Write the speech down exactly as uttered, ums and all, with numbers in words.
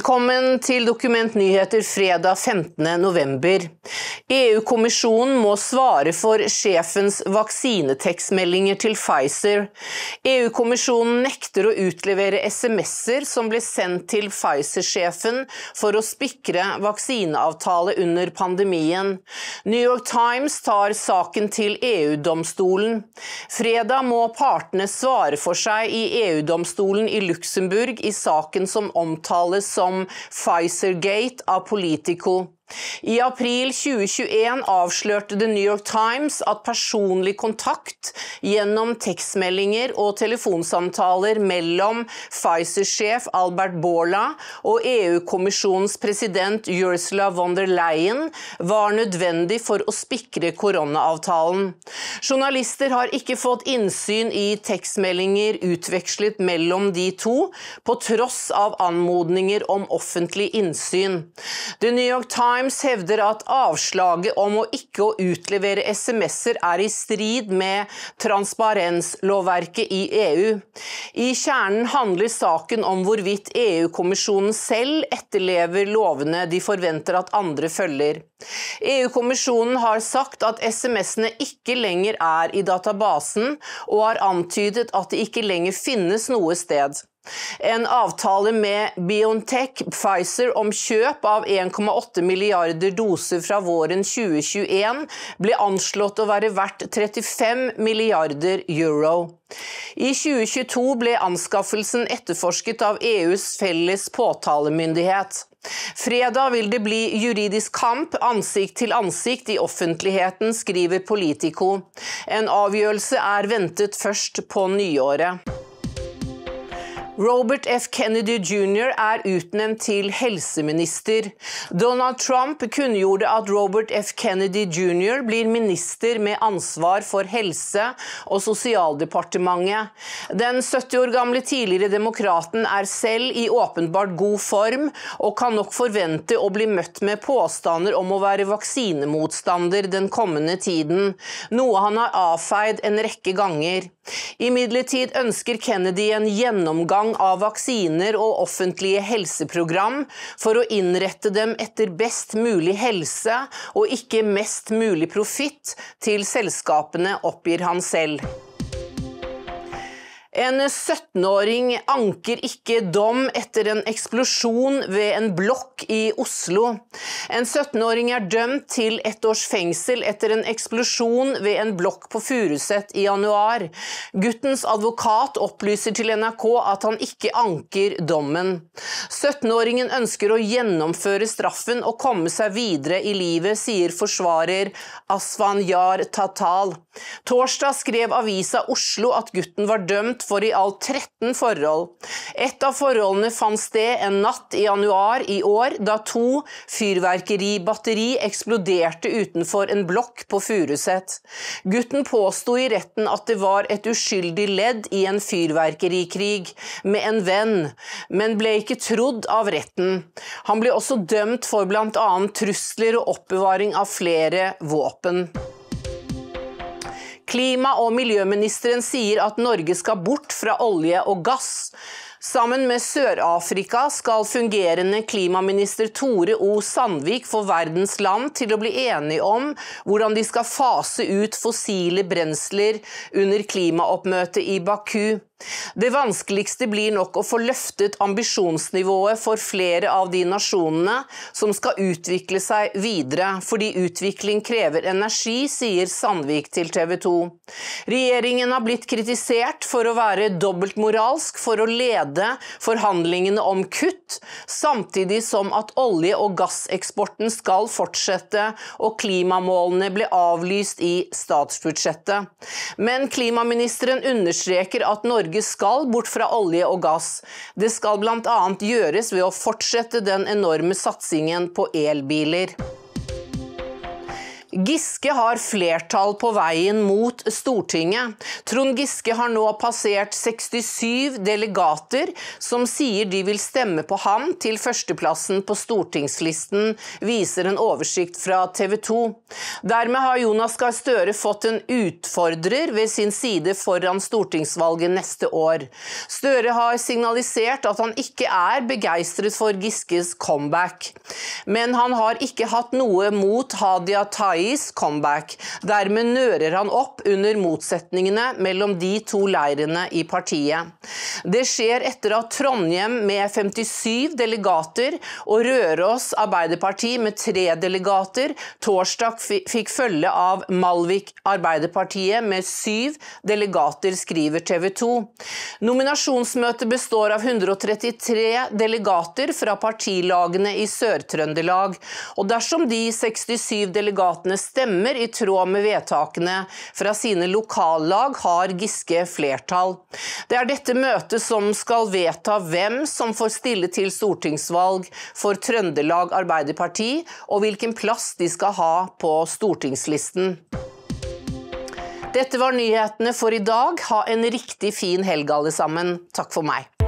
Velkommen til Dokument Nyheter fredag femtende november. E U-kommisjonen må svare for sjefens vaksinetekstmeldinger til Pfizer. E U-kommisjonen nekter å utlevere sms'er som ble sendt til Pfizer-sjefen for å spikre vaksineavtale under pandemien. New York Times tar saken til E U-domstolen. Fredag må partene svare for seg i E U-domstolen i Luxembourg i saken som omtales som Pfizer-gate av Politico. I april tjue tjueen avslørte The New York Times at personlig kontakt gjennom tekstmeldinger og telefonsamtaler mellom Pfizer-sjef Albert Bourla og E U-kommisjonens president Ursula von der Leyen var nødvendig for å spikre koronaavtalen. Journalister har ikke fått innsyn i tekstmeldinger utvekslet mellom de to, på tross av anmodninger om offentlig innsyn. The New York Times hevder at avslaget om å ikke å utlevere sms'er er i strid med transparenslovverket i E U. I kjernen handler saken om hvorvidt E U-kommisjonen selv etterlever lovene de forventer at andre følger. E U-kommisjonen har sagt at sms'ene ikke lenger er i databasen, og har antydet at det ikke lenger finnes noe sted. En avtale med BioNTech Pfizer om kjøp av en komma åtte milliarder doser fra våren tjue tjueen ble anslått å være verdt trettifem milliarder euro. I tjue tjueto ble anskaffelsen etterforsket av E U's felles påtalemyndighet. Fredag vil det bli juridisk kamp ansikt til ansikt i offentligheten, skriver Politico. En avgjørelse er ventet først på nyåret. Robert F. Kennedy junior er utnevnt til helseminister. Donald Trump kunngjorde at Robert F. Kennedy junior blir minister med ansvar for helse- og sosialdepartementet. Den sytti år gamle tidligere demokraten er selv i åpenbart god form, og kan nok forvente å bli møtt med påstander om å være vaksinemotstander den kommende tiden, noe han har avfeid en rekke ganger. Imidlertid ønsker Kennedy en gjennomgang av vaksiner og offentlige helseprogram for å innrette dem etter best mulig helse og ikke mest mulig profitt til selskapene, oppgir han selv. En syttenåring anker ikke dom etter en eksplosjon ved en blokk i Oslo. En syttenåring er dømt til ett års fengsel etter en eksplosjon ved en blokk på Furuset i januar. Guttens advokat opplyser til N R K at han ikke anker dommen. syttenåringen ønsker å gjennomføre straffen og komme seg videre i livet, sier forsvarer Asfanjar Tatal. Torsdag skrev avisa Oslo at gutten var dømt for i alt tretten forhold. Et av forholdene fant sted en natt i januar i år, da to fyrverkeribatteri eksploderte utenfor en blokk på Furuset. Gutten påsto i retten at det var et uskyldig ledd i en fyrverkerikrig med en venn, men ble ikke trodd av retten. Han ble også dømt for blant annet trusler og oppbevaring av flere våpen. Klima- og miljøministeren sier at Norge skal bort fra olje og gass. Sammen med Sør-Afrika skal fungerende klimaminister Tore O. Sandvik få verdens land til å bli enige om hvordan de skal fase ut fossile brensler under klimaoppmøtet i Baku. Det vanskeligste blir nok å få løftet ambisjonsnivået for flere av de nasjonene som skal utvikle seg videre, fordi utvikling krever energi, sier Sandvik til T V to. Regjeringen har blitt kritisert for å være dobbeltmoralsk for å lede forhandlingene om kutt, samtidig som at olje- og gasseksporten skal fortsette og klimamålene ble avlyst i statsbudsjettet. Men klimaministeren understreker at Norge skal bort fra olje og gass. Det skal blant annet gjøres ved å fortsette den enorme satsingen på elbiler. Giske har flertall på veien mot Stortinget. Trond Giske har nå passert sekstisju delegater som sier de vil stemme på ham til førsteplassen på stortingslisten, viser en oversikt fra T V to. Dermed har Jonas Gahr Støre fått en utfordrer ved sin side foran stortingsvalget neste år. Støre har signalisert at han ikke er begeistret for Giskes comeback, men han har ikke hatt noe mot Hadia Tajis comeback. Dermed nører han opp under motsetningene mellom de to leirene i partiet. Det skjer etter at Trondheim med femtisju delegater og Røros Arbeiderparti med tre delegater torsdag fikk følge av Malvik Arbeiderpartiet med syv delegater, skriver T V to. Nominasjonsmøtet består av hundre og trettitre delegater fra partilagene i Sør-Trøndelag, og dersom de sekstisju delegatene stemmer i tråd med vedtakene fra sine lokallag, har Giske flertall. Det er dette møtet som skal vedta hvem som får stille til stortingsvalg for Trøndelag Arbeiderparti, og hvilken plass de skal ha på stortingslisten. Dette var nyhetene for i dag. Ha en riktig fin helg alle sammen. Takk for meg.